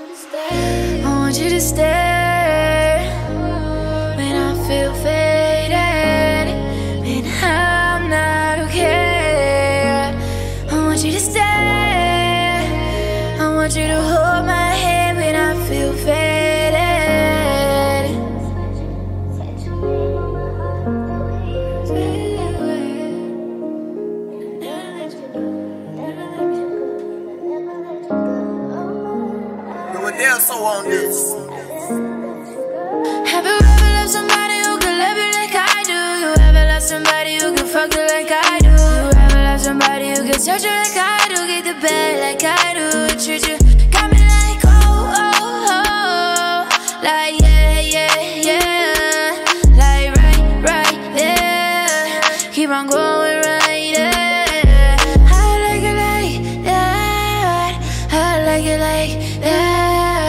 I want you to stay when I feel faded, when I'm not okay. I want you to stay. I want you to hold my hand when I feel faded. Yeah, so on this. Have you ever loved somebody who could love you like I do? You ever loved somebody who could fuck you like I do? You ever loved somebody who could touch you like I do? Get the bed like I do, treat you, got me like oh, oh, oh. Like yeah, yeah, yeah. Like right there. Keep on going right there. I like it like that. I like it like that.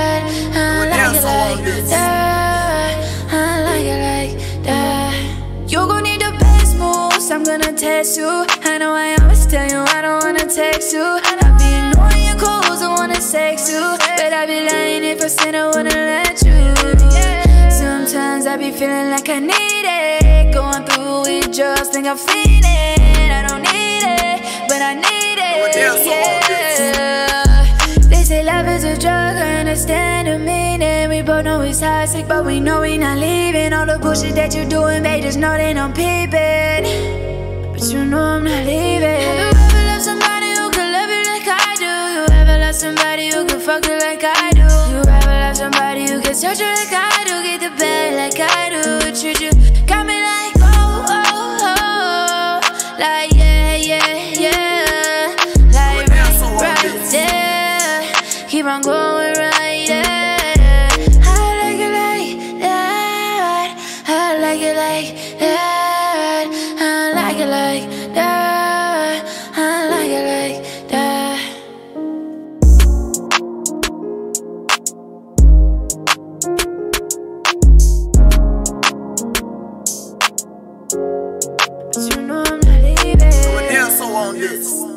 Like that, I like it like that. You gon' need the best moves, I'm gonna test you. I know I always tell you I don't wanna text you. I be ignoring your calls, I wanna sex you, but I be lying if I said I wouldn't let you. Sometimes I be feeling like I need it, going through withdrawals, think I'm feeling. I don't need it, but I need it, yeah. They say love is a drug, I understand the meaning. We both know it's toxic, but we know we not leaving. All the bullshit that you doing, babe, just know that I'm peeping. But you know I'm not leaving. Have you ever loved somebody who could love you like I do? You ever loved somebody who could fuck you like I do? You ever loved somebody who could touch you like I do? Get the bed like I do, treat you, got me like oh, oh, oh. Like yeah, yeah, yeah. Like right there. Keep on going right there. I like it like that. I like it like that. I like it like that. I like it like that. But you know I'm not leaving. Yeah, so on this.